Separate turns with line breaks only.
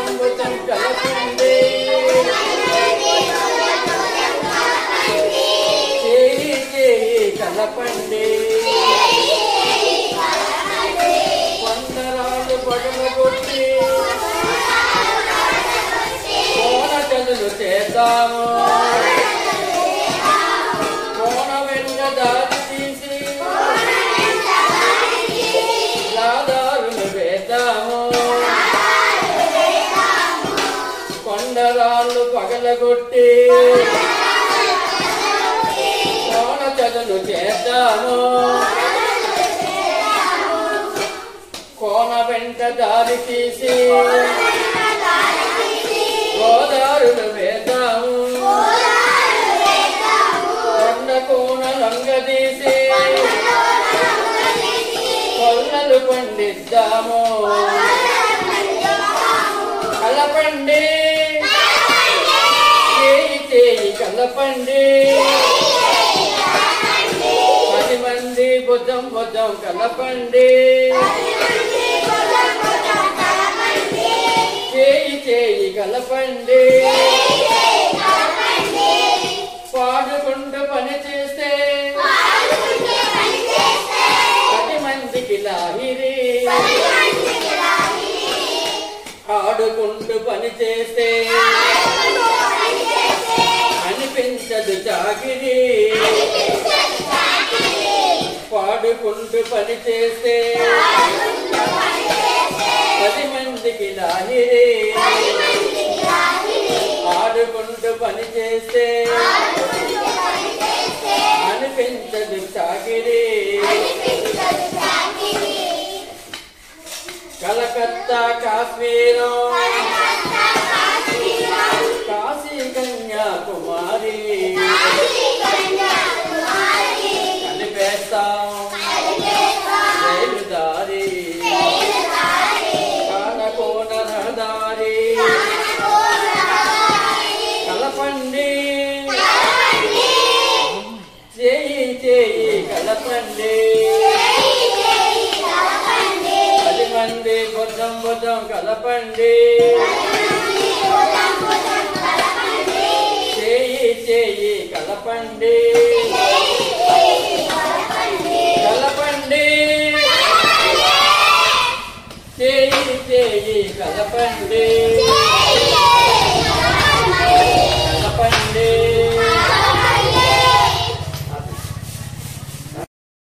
భుజం కలపండి చేయి చేయి కలపండి పందరాలు పగలగొట్టి కోన చదులు చేద్దాము కోన వెనుక దారి తీసి లాదారులు వేద్దాము కొండరాళ్ళు పగలగొట్టి కోన చదులు చేద్దాము కోన వెంట దారి తీసి గోదారులు వేద్దాము కొండ కోన లంగదీసి కొల్లలు పండిద్దాము కలపండి చేయి చేయి కలపండి 10 మంది భుజం భుజం కలపండి చేయి చేయి కలపండి పాడుకుంటూ పని చేస్తే 10 మందికి లాహిరి ఆడుకుంటూ పని చేస్తే అనిపించదు చాకిరి పాడుకుంటూ పని చేస్తే 10 మందికి లాహిరి ఆడుకుంటూ పని చేస్తే అనిపించదు చాకిరి కలకత్తా కాశ్మీరం కాశీ కన్యాకుమారి కలిపేస్తాం రైలుదారి కానకోన రహదారి కలపండి చేయి చేయి కలపండి 10 మంది భుజం భుజం కలపండి చేయి చేయి కలపండి